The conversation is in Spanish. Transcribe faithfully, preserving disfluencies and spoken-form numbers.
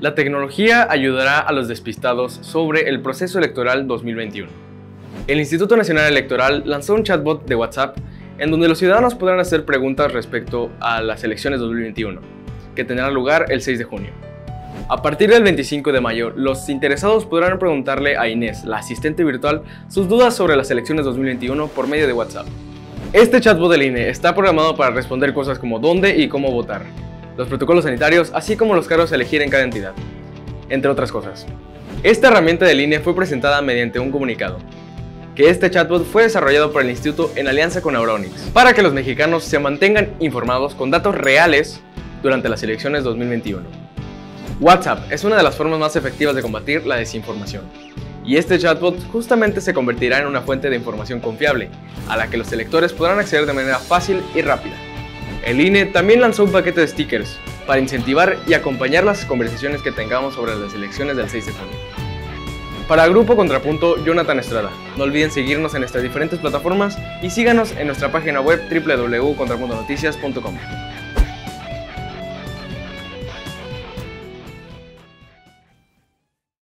La tecnología ayudará a los despistados sobre el proceso electoral dos mil veintiuno. El Instituto Nacional Electoral lanzó un chatbot de WhatsApp en donde los ciudadanos podrán hacer preguntas respecto a las elecciones dos mil veintiuno, que tendrán lugar el seis de junio. A partir del veinticinco de mayo, los interesados podrán preguntarle a Inés, la asistente virtual, sus dudas sobre las elecciones dos mil veintiuno por medio de WhatsApp. Este chatbot del I N E está programado para responder cosas como dónde y cómo votar, los protocolos sanitarios, así como los cargos a elegir en cada entidad, entre otras cosas. Esta herramienta del I N E fue presentada mediante un comunicado, que este chatbot fue desarrollado por el instituto en alianza con Auronix, para que los mexicanos se mantengan informados con datos reales durante las elecciones dos mil veintiuno. WhatsApp es una de las formas más efectivas de combatir la desinformación, y este chatbot justamente se convertirá en una fuente de información confiable, a la que los electores podrán acceder de manera fácil y rápida. El I N E también lanzó un paquete de stickers para incentivar y acompañar las conversaciones que tengamos sobre las elecciones del seis de junio. Para Grupo Contrapunto, Jonathan Estrada. No olviden seguirnos en nuestras diferentes plataformas y síganos en nuestra página web doble u doble u doble u punto contrapunto noticias punto com.